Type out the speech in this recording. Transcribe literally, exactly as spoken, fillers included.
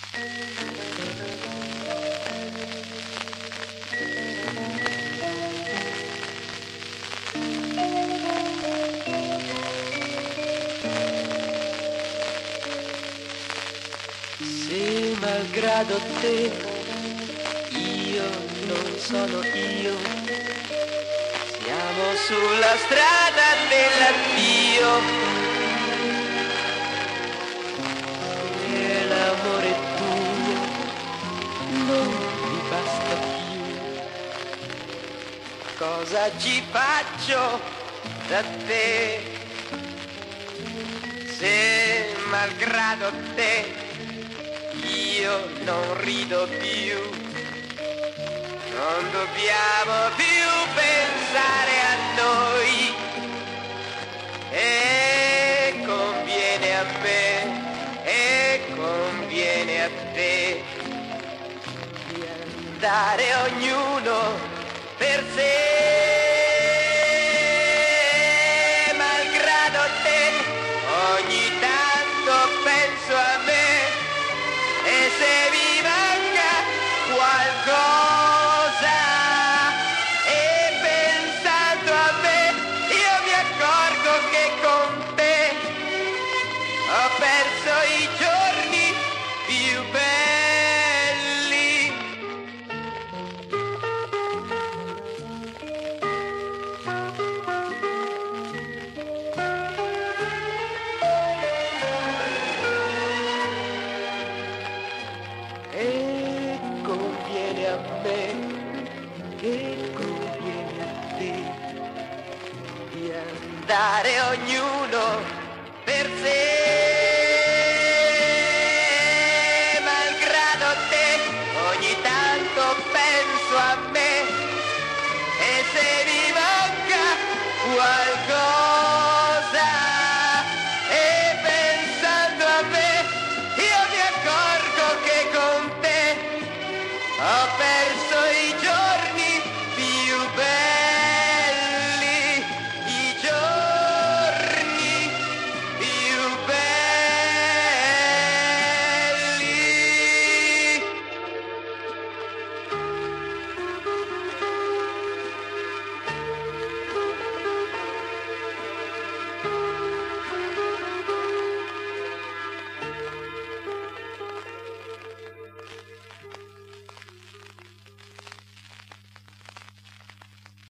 Se malgrado te, io non sono io, siamo sulla strada dell'addio, e l'amore tuo non mi basta più. Cosa ci faccio da te, se malgrado te io non rido più? Non dobbiamo più pensare a noi, e conviene a me, e conviene a te, di andare ognuno per sé. Malgrado te, ogni tanto penso a me, e se mi manca qualcosa, e pensando a me, io mi accorgo che con te ho perso i giorni più belli. E conviene a me, e conviene a te, di andare ognuno